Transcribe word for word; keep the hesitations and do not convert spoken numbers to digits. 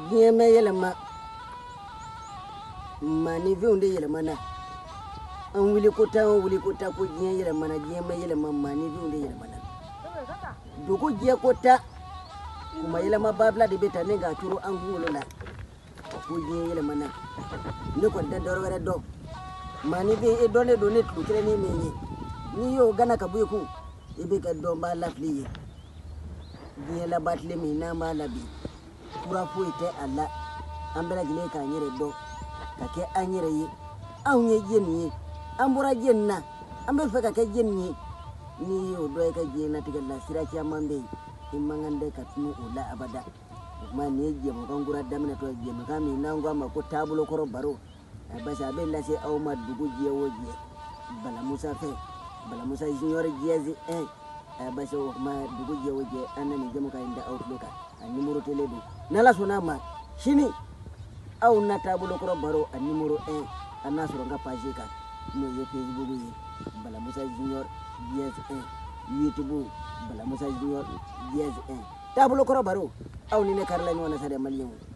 Yeme yelema mani vi unde yelema na an wili kota an wili kota ko jiye yelema na yeme yelema mani vi unde yelema na dugu jiye kota kuma yelema babla de beta ne ga turu an gulo na ko jiye yelema na ne ko da doro wala do mani vi e donne donne tu kire ni menye ni yo gana ka buye ku e be ka do ba lafli jiye la batle mi na ma nabi pura foite alla ambela jine ka nyere do ka ke anyere yi awye jeni ambura jenna ambe fe ka ke jenni ni yo do ka jena tigalla sira ci amambe imangande ka tunu ula abada ma ne je mo kan gura damna to je mo kami nango ma ko tabulo koro baro basa be la se aw ma dugu je woje bala musa fe bala musa junior jezi eh basa ma dugu je woje anani je mo ka inda outlook a numéro télé do nala sonama shini au na tabulo koro baro a numéro un ana soro nga page ka no ye Facebook yi bala musa junior dièse un YouTube bala musa junior dièse un tabulo koro baro au ni ne karla ni wana sare malien